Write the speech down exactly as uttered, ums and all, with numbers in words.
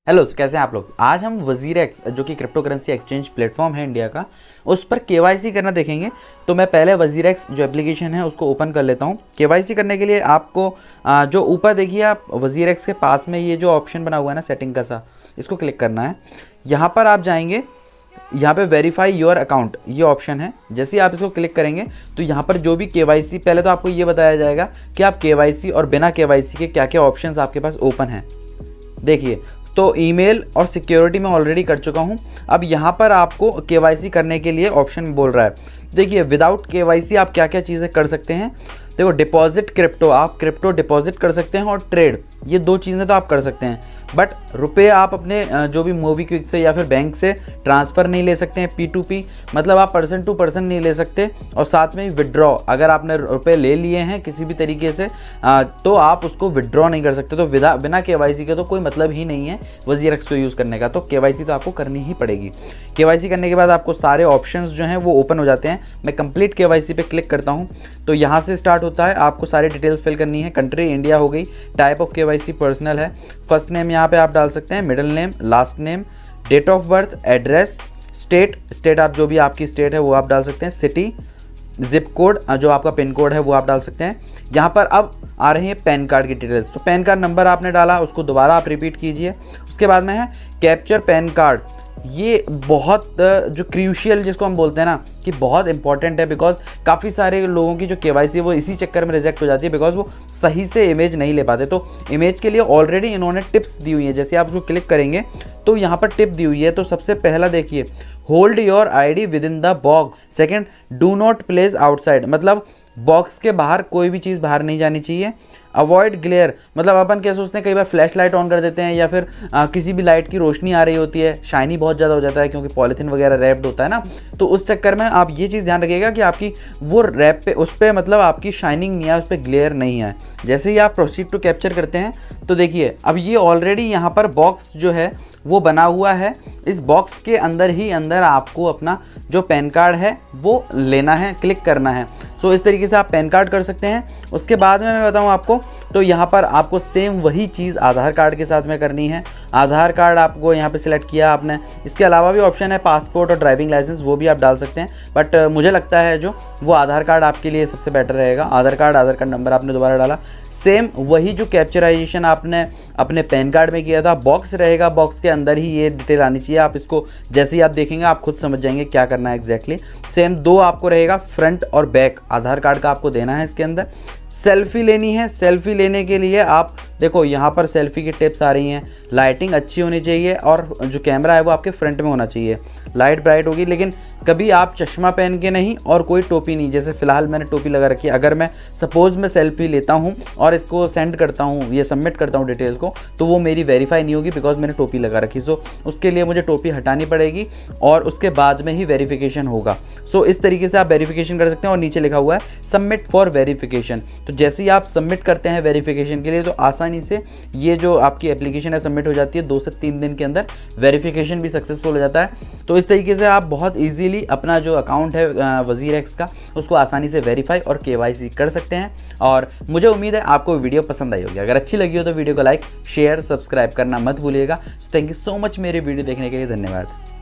Hello, कैसे हैं आप लोग। आज हम वजीरेक्स जो कि क्रिप्टो करेंसी एक्सचेंज प्लेटफॉर्म है इंडिया का, उस पर केवाईसी करना देखेंगे। तो मैं पहले वजीरेक्स जो एप्लीकेशन है उसको ओपन कर लेता हूँ। केवाईसी करने के लिए आपको जो ऊपर देखिए आप वजीरेक्स के पास में ये जो ऑप्शन बना हुआ है ना सेटिंग का सा, इसको क्लिक करना है। यहाँ पर आप जाएंगे, यहाँ पे वेरीफाई योर अकाउंट ये ऑप्शन है। जैसे ही आप इसको क्लिक करेंगे तो यहाँ पर जो भी केवाईसी, पहले तो आपको ये बताया जाएगा कि आप केवाईसी और बिना केवाईसी के क्या क्या ऑप्शंस आपके पास ओपन हैं। देखिए, तो ईमेल और सिक्योरिटी में ऑलरेडी कर चुका हूँ। अब यहाँ पर आपको केवाईसी करने के लिए ऑप्शन बोल रहा है। देखिए, विदाउट केवाईसी आप क्या क्या चीज़ें कर सकते हैं। देखो, डिपॉजिट क्रिप्टो, आप क्रिप्टो डिपॉजिट कर सकते हैं और ट्रेड, ये दो चीज़ें तो आप कर सकते हैं। बट रुपए आप अपने जो भी मोबीक्विक से या फिर बैंक से ट्रांसफ़र नहीं ले सकते हैं। पी टू पी मतलब आप पर्सन टू पर्सन नहीं ले सकते। और साथ में विड्रॉ, अगर आपने रुपए ले लिए हैं किसी भी तरीके से तो आप उसको विड्रॉ नहीं कर सकते। तो बिना बिना केवाईसी के तो कोई मतलब ही नहीं है वजीरेक्स को यूज़ करने का। तो केवाईसी तो आपको करनी ही पड़ेगी। केवाईसी करने के बाद आपको सारे ऑप्शंस जो हैं वो ओपन हो जाते हैं। मैं कंप्लीट केवाईसी पे क्लिक करता हूँ तो यहाँ से स्टार्ट होता है। आपको सारी डिटेल्स फिल करनी है। कंट्री इंडिया हो गई, टाइप ऑफ केवाईसी पर्सनल है, फर्स्ट नेम यहाँ पे आप डाल सकते हैं, middle name, last name, date of birth, address, state state आप जो भी आपकी स्टेट है वो आप डाल सकते हैं, सिटी, जिप कोड जो आपका पिन कोड है वो आप डाल सकते हैं। यहाँ पर अब आ रही है पैन कार्ड की डिटेल्स। तो पैन कार्ड नंबर आपने डाला, उसको दोबारा आप रिपीट कीजिए। उसके बाद में है कैप्चर पैन कार्ड। ये बहुत जो क्रूशियल जिसको हम बोलते हैं ना कि बहुत इंपॉर्टेंट है, बिकॉज काफ़ी सारे लोगों की जो केवाईसी है वो इसी चक्कर में रिजेक्ट हो जाती है, बिकॉज वो सही से इमेज नहीं ले पाते। तो इमेज के लिए ऑलरेडी इन्होंने टिप्स दी हुई है। जैसे आप उसको क्लिक करेंगे तो यहाँ पर टिप दी हुई है। तो सबसे पहला देखिए, hold your ID within the box. Second, do not place outside, मतलब बॉक्स के बाहर कोई भी चीज़ बाहर नहीं जानी चाहिए। अवॉइड ग्लेयर, मतलब अपन क्या सोचते हैं, कई बार फ्लैश लाइट ऑन कर देते हैं या फिर आ, किसी भी लाइट की रोशनी आ रही होती है, शाइनी बहुत ज़्यादा हो जाता है क्योंकि पॉलीथीन वगैरह रैप्ड होता है ना। तो उस चक्कर में आप ये चीज़ ध्यान रखिएगा कि आपकी वो रैप पे, उस पर मतलब आपकी शाइनिंग नहीं है, उस पर ग्लेयर नहीं है। जैसे ही आप प्रोसीड टू कैप्चर करते हैं तो देखिए अब ये ऑलरेडी यहाँ पर बॉक्स जो है वो बना हुआ है। इस बॉक्स के अंदर ही अंदर आपको अपना जो पैन कार्ड है वो लेना है, क्लिक करना है। सो इस तरीके से आप पैन कार्ड कर सकते हैं। उसके बाद में मैं बताऊं आपको, तो यहाँ पर आपको सेम वही चीज़ आधार कार्ड के साथ में करनी है। आधार कार्ड आपको यहाँ पे सिलेक्ट किया आपने। इसके अलावा भी ऑप्शन है पासपोर्ट और ड्राइविंग लाइसेंस, वो भी आप डाल सकते हैं। बट मुझे लगता है जो वो आधार कार्ड आपके लिए सबसे बेटर रहेगा। Aadhaar card Aadhaar card number आपने दोबारा डाला, सेम वही जो कैप्चराइजेशन आपने अपने पैन कार्ड में किया था, बॉक्स रहेगा, बॉक्स के अंदर ही ये डिटेल आनी चाहिए। आप इसको जैसे ही आप देखेंगे आप खुद समझ जाएंगे क्या करना है एग्जैक्टली। सेम दो आपको रहेगा, फ्रंट और बैक आधार कार्ड का आपको देना है इसके अंदर। सेल्फी लेनी है। सेल्फी लेने के लिए आप देखो यहाँ पर सेल्फी की टिप्स आ रही हैं। लाइटिंग अच्छी होनी चाहिए और जो कैमरा है वो आपके फ्रंट में होना चाहिए। लाइट ब्राइट होगी, लेकिन कभी आप चश्मा पहन के नहीं और कोई टोपी नहीं। जैसे फ़िलहाल मैंने टोपी लगा रखी है। अगर मैं सपोज़ मैं सेल्फी लेता हूँ और इसको सेंड करता हूँ, ये सबमिट करता हूँ डिटेल को, तो वो मेरी वेरीफाई नहीं होगी बिकॉज मैंने टोपी लगा रखी। सो उसके लिए मुझे टोपी हटानी पड़ेगी और उसके बाद में ही वेरिफिकेशन होगा। सो इस तरीके से आप वेरिफिकेशन कर सकते हैं। और नीचे लिखा हुआ है सबमिट फॉर वेरिफिकेशन। तो जैसे ही आप सबमिट करते हैं वेरिफिकेशन के लिए तो आसानी से ये जो आपकी एप्लीकेशन है सबमिट हो जाती है। दो से तीन दिन के अंदर वेरिफिकेशन भी सक्सेसफुल हो जाता है। तो इस तरीके से आप बहुत इजीली अपना जो अकाउंट है वजीरेक्स का उसको आसानी से वेरीफाई और केवाईसी कर सकते हैं। और मुझे उम्मीद है आपको वीडियो पसंद आई होगी। अगर अच्छी लगी हो तो वीडियो को लाइक, शेयर, सब्सक्राइब करना मत भूलिएगा। So thank you so much मेरी वीडियो देखने के लिए। धन्यवाद।